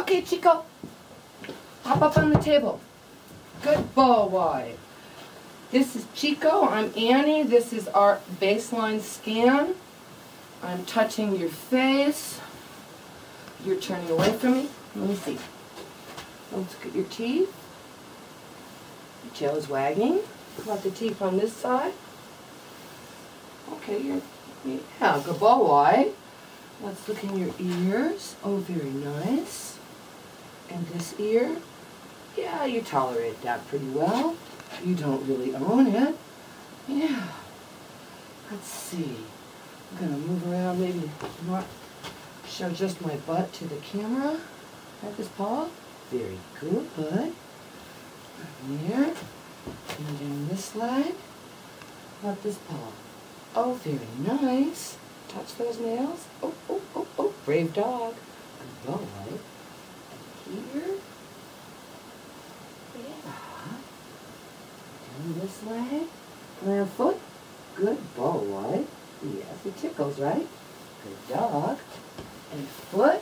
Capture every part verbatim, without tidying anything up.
Okay, Chico. Hop up on the table. Good boy. This is Chico. I'm Annie. This is our baseline scan. I'm touching your face. You're turning away from me. Let me see. Let's look at your teeth. Your tail is wagging. How about the teeth on this side? Okay, you're, yeah, good boy. Let's look in your ears. Oh, very nice. And this ear? Yeah, you tolerate that pretty well. You don't really own it. Yeah. Let's see. I'm going to move around, maybe not show just my butt to the camera. Like this paw. Very good. Right there. And down this leg. Not this paw. Oh, very nice. Touch those nails. Oh, oh, oh, oh. Brave dog. Good boy. And here. Yeah. Down this leg. Down foot. Good boy. Yes, it tickles, right? Good dog. And foot.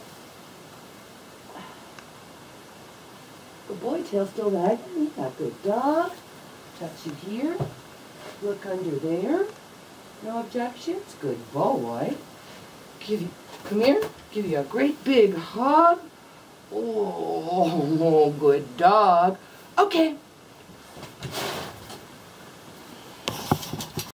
Good boy, tail still wagging. Yeah, good dog. Touch you here. Look under there. No objections? Good boy. Give you, come here. Give you a great big hug. Oh, good dog. Okay,